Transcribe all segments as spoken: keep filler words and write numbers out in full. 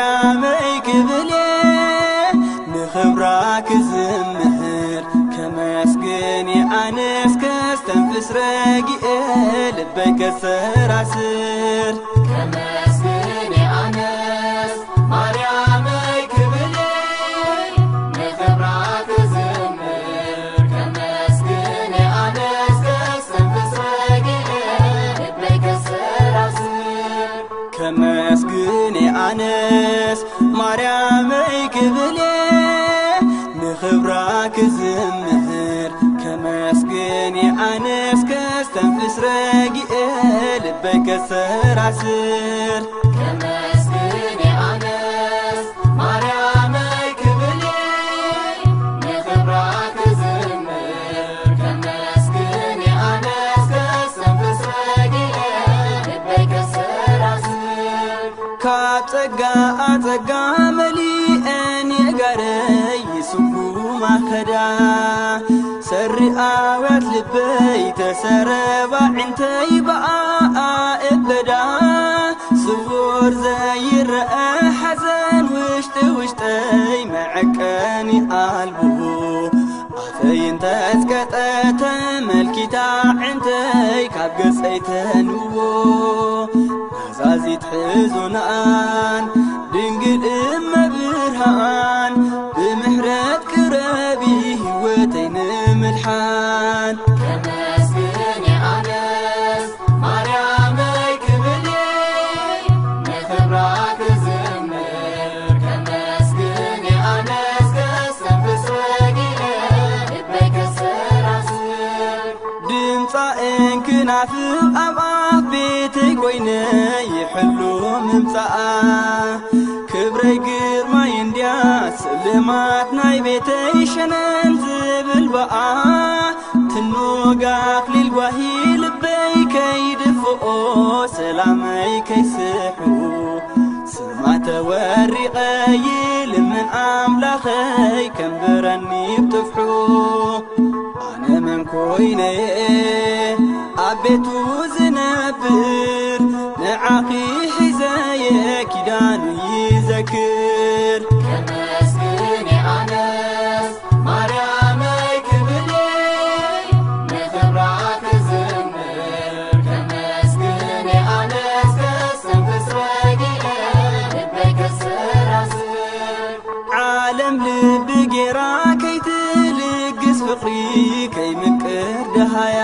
ማርያም ይክብልየ ንኽብራክ ዝምህር ከመስግንየ ኣንስ ከስተንፍስ ረጊኤ ልበይ ከሰራስር ከመስግንየ ኣንስ ማርያም ይክብልየ ንኽብራክ ዝምህር ከመስግንየ ኣንስ ከስተንፍስ ረጊኤ ልበይ ከሰራስር ከመስግንየ ኣንስ ማርያም ይክብልየ ንኽብራክ ዝምህር ከመስግንየ ኣንስ ከስተንፍስ ረጊኤ ልበይ ከሰራስር ከመስግንየ ኣንስ ማርያም ይክብልየ ንኽብራክ ዝምህር ከመስግንየ ኣንስ ከስተንፍስ ረጊኤ ልበይ ከሰራስር ካብ ጸጋ ኣጸጋ መሊአን የጋረይ ይስጉማ ኸዳ ሰሪኣውያት ልበይ ተሰረባ ዕንተይ በኣኣ እበዳ ስውር ዘይረአ ሓዘን ውሽጢ ውሽጠይ መዐቀኒ ኣልቦ ኣፈይ እንተዝቀጠ ተመልኪታ ዕንተይ ካብ ገጸይ ተንብቦ ናዛዚት ሕዙናን ድንግል እመብርሃን ብምሕረት ቅረቢ ህይወተይ ንምልሓን ከመስግንየ ኣንስ ማርያም ይክብልየ ንኽብራክ ዝምህር ከመስግንየ ኣንስ ከስተንፍስ ረጊኤ ልበይ ከሰራስር ድምፃእን ክናፍብ ኣብ ኣፍ ቤተይ ኮይነ ይሕሉ ምምፃኣ ክብረይ ግርማይ እንድያስ ስልማት ናይ ቤተይ ሸነን ዝብል በኣ ትኖጋ ኣክሊል ጓሂ ልበይ ከይድፍኦ ሰላመይ ከይስሑ ስማ ተወሪቐ ይልምን ኣምላኸይ ከንብረኒ ብጥፍሑ ኣነ መን ኮይነየ ኣብ ቤቱ ዝነብር ንዓኺ ሒዘየ ኪዳኑ ይዘክር ከመስግንየ ኣንስ ማርያም ይክብልየ ንኽብራክ ዝምህር ከመስግንየ ኣንስ ከስተንፍስ ረጊኤ ልበይ ከሰራስር ዓለም ልቢ ጌራ ከይትልግስ ፍቕሪ ከይምቅር ደሃያ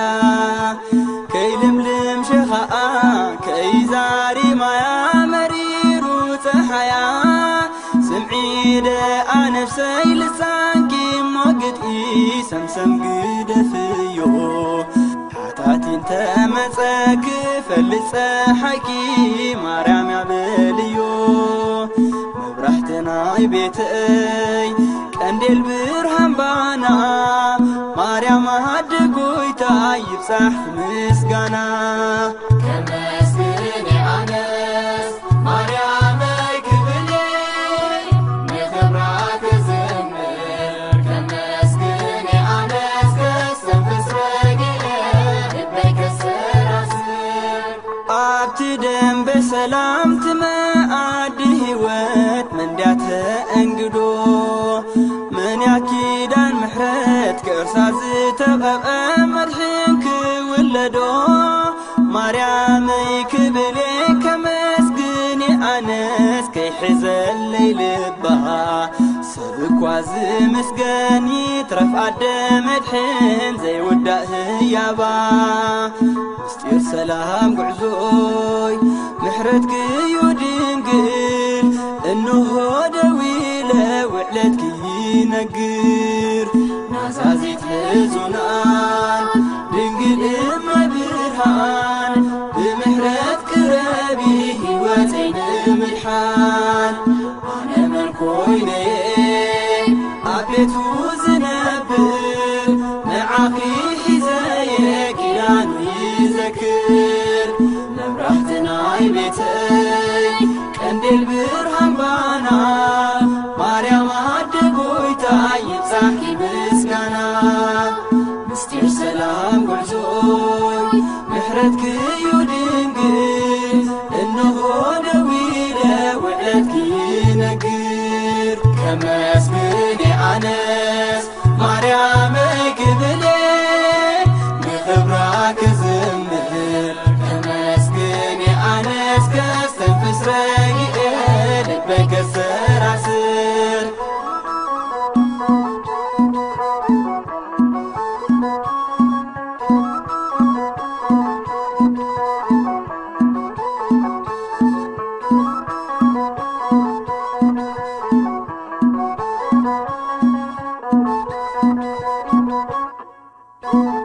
ከይልምልም ሸኻኣ ከይዛሪ ማያ መሪሩ ፀሓያ ስምዒደ ኣነፍሰይ ልሳንኪ ሞግጢ ሰምሰም ግደፍዮ ሓታቲን ተመፀ ክፈልፅ ፀሓይኪ ማርያም ያበልዮ መብራህቲ ናይ ቤተይ ቀንዴል ብርሃን ባና ማርያም ኣደ ጎይታ ይብፃሕ ምስጋና ከመስግንየ ኣንስ ማርያም ይክብልየ ንኽብራክ ዝምህር ከመስግንየ ኣንስ ከስተንፍስ ረጊኤ ልበይ ከሰራስር ኣብቲ ደም በሰላም ትመኣዲ ህይወት መንድያተ እንግዶ መንያ ኪዳን ምሕረት ከእርሳ ዝተቐብአ መድሕን ክውለዶ ማርያም ይክብልየ ከመስግንየ ኣንስ ከይሕዘለይ ልባ ሰብ እኳ ዝምስገን ይትረፍ ኣደ መድሕን ዘይውዳእ ህያባ ምስጢር ሰላም ጉዕዞይ ምሕረት ክዩ ድንግል እንሆ ደው ኢለ ውዕለት ክይነግር ናዛዚት ሕዙናን ድንግል እመብርሃን ብምሕረት ቅረቢ ህይወተይ ንምልሓን ኣነ መን ኮይነየ ኣብ ቤቱ ዝነብር ንዓኺ ሒዘየ ኪዳኑ ይዘክር መብራህቲ ናይ ቤተይ ቀንዴል ብርሃን ባና ማርያም ኣደ ጎይታ ይብፃሕ ምስጋና ምስጢር ሰላም ጉዕዞይ ምሕረት ክዩ ድንግል እንሆ ደው ኢለ ውዕለት ከመስግንየ አነስ ማርያም ክብሌ ንኽብራ ክዝምር ከመስግንየ አነስ ከስተንፍስ ረጊኤ ልበይ ከሰራስር Thank you.